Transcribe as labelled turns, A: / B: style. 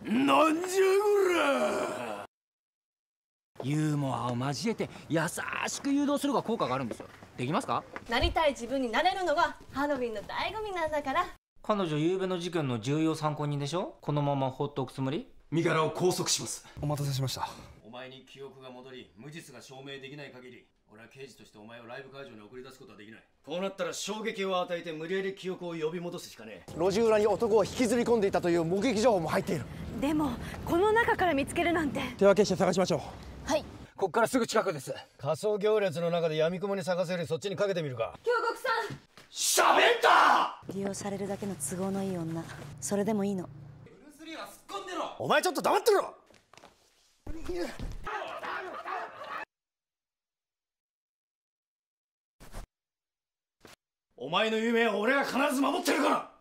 A: なんじゃこら。
B: ユーモアを交えて優しく誘導するが効果があるんですよ。できますか？
C: なりたい自分になれるのがハロウィンの醍醐味なんだから。
B: 彼女昨夜の事件の重要参考人でしょ。このまま放っておくつもり？
A: 身柄を拘束します。
D: お待たせしました。
E: お前に記憶が戻り無実が証明できない限り、俺は刑事としてお前をライブ会場に送り出すことはできない。
A: こうなったら衝撃を与えて無理やり記憶を呼び戻すしかねえ。
D: 路地裏に男を引きずり込んでいたという目撃情報も入っている。
C: でもこの中から見つけるなんて。
D: 手分けして探しましょう。
C: はい。
A: こっからすぐ近くです。仮装行列の中で闇雲に探せるよりそっちにかけてみるか。
C: 京極さん。
A: 喋った。
F: 利用されるだけの都合のいい女、それでもいいの。
E: L3 は突っ込んでろ。
A: お前ちょっと黙ってろ。お前の夢は俺が必ず守ってるから。